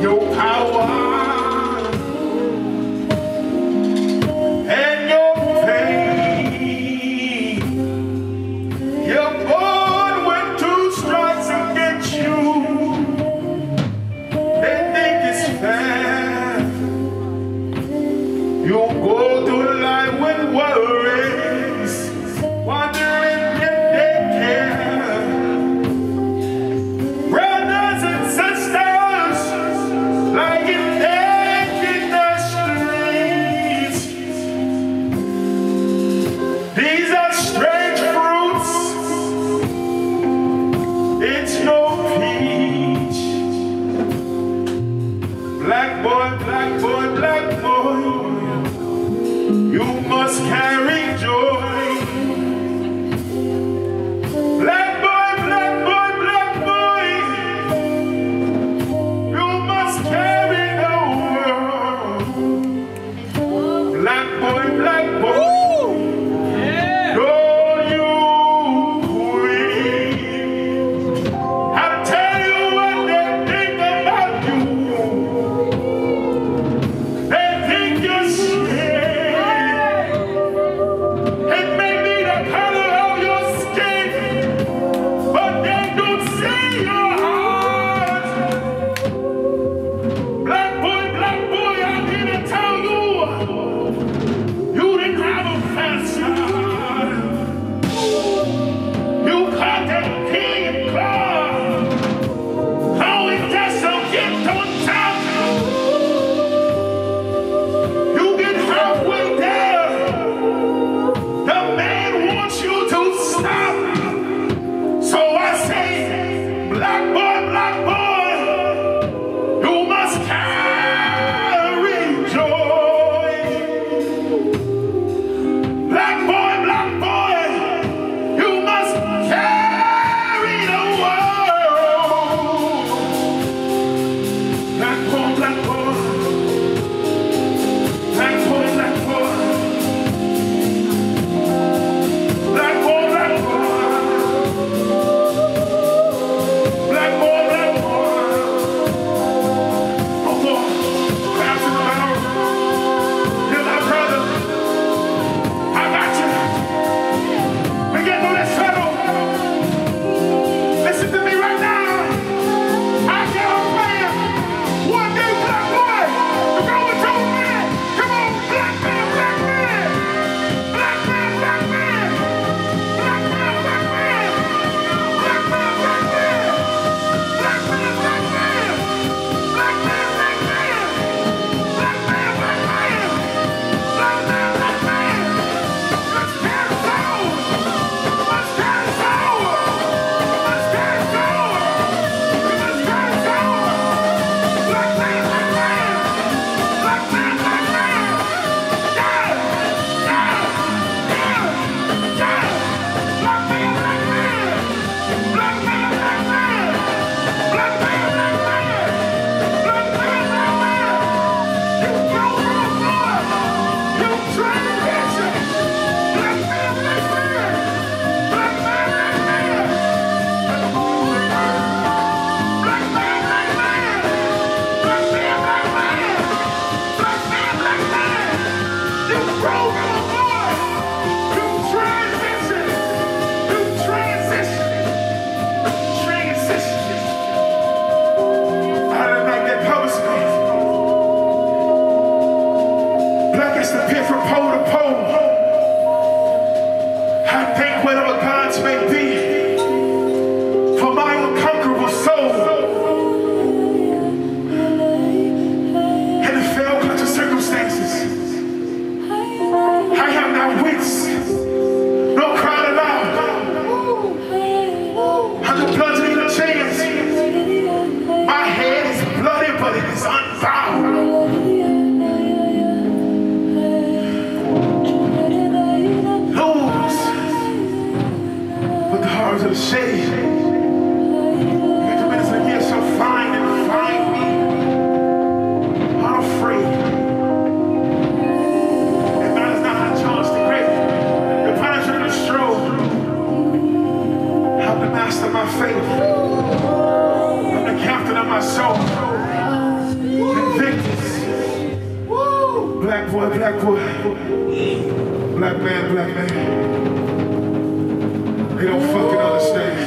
your power and your pain. Your born went to strikes against you. They think it's fair. You go through life with worries, wondering if they care. Brothers and sisters, like it dead in the streets. These are strange fruits. It's no peach. Black boy, black boy, black boy, you must carry joy. Black boy, black boy, black boy, you must carry the world. Black boy, black boy, don't you quit. I tell you what they think about you. They think you're scared. It may be the color of your skin, but they don't see your heart. Black boy, I'm here to tell you, you didn't have a fast start. You caught that king and claw. Oh, it just don't get on top. You get halfway there. The man wants you to stop. So I say, black boy, you must carry joy. Black boy, you must carry the world. Black boy, black boy, black boy, black boy, black boy, black boy, black boy, black boy. Oh boy, pass it around. You're my brother. I got you. We get through this trouble. Listen to me right now. I get on fire. One day, black boy, you're going to a man. Come on, black man, black man. Black man, black man. Black man, black man. Black man, black man. Black man, black man. Black man, black man. Black man, black man. Black man, black man. Let's carry soul. Let's carry soul. Let's carry soul. Let's carry soul. Black man, black man. Black man, black man. Yeah, yeah, yeah, yeah. Black man, black man. Black man, black man. Black man, black man. Black man, black man. You go from the floor. You transition. Black man, black man. Black man, black man. Black man, black man. Black man, black man. Black man, black man. You grow from the floor. You transition. You transition. Transition. How did I get publicity? Black is the pit from pole to pole. I think whatever gods may be for my unconquerable soul. In the failed clutch of circumstances, I have not wits, no crying aloud. I'm the blood in the chains. My head is bloody, but it is unbound. Lose, but the boy, black boy. Black man, black man. They don't fucking understand.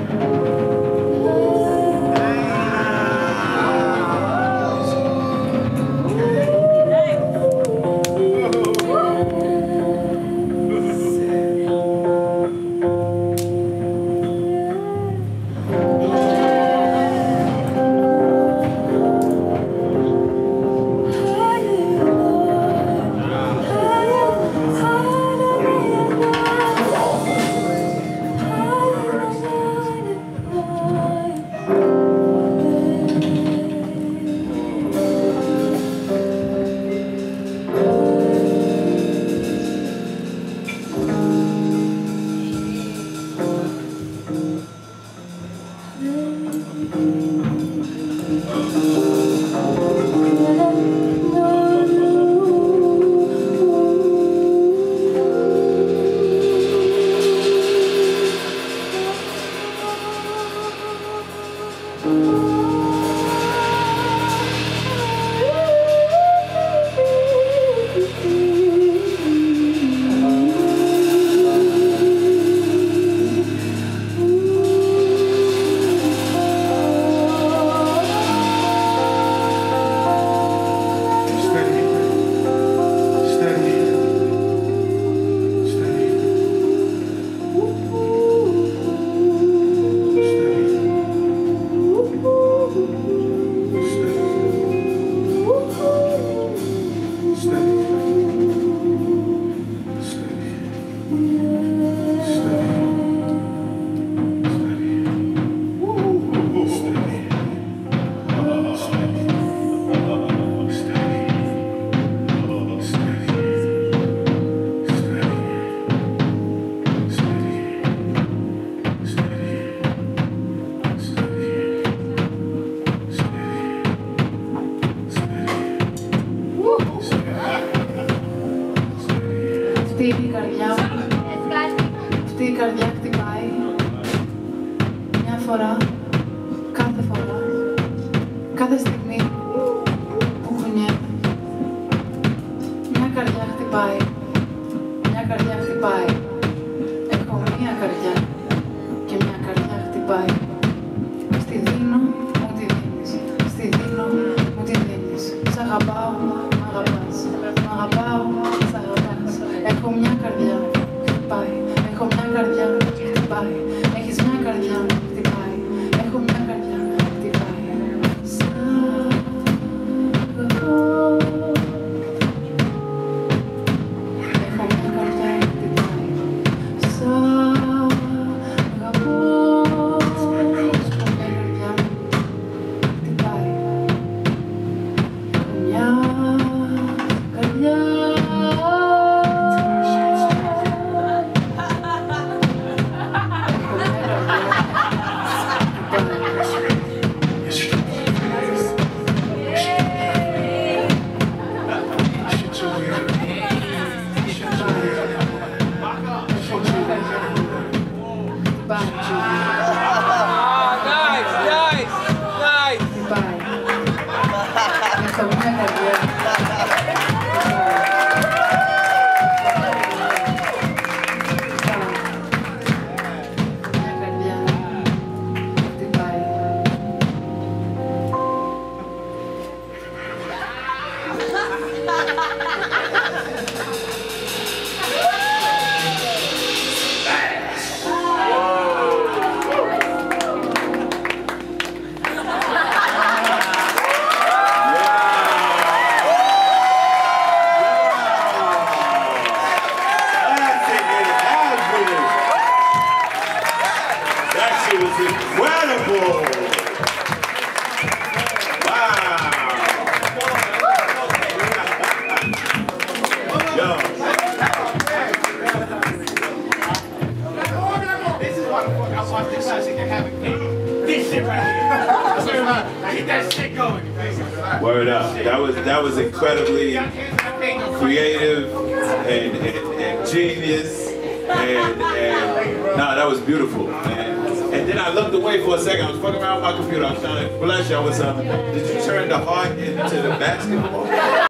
Classic Havoc. This shit right here. Keep that shit going. Word up. That was incredibly creative and genius and nah, that was beautiful. And then I looked away for a second. I was fucking around with my computer. I was trying to bless y'all with something. Did you turn the heart into the basketball?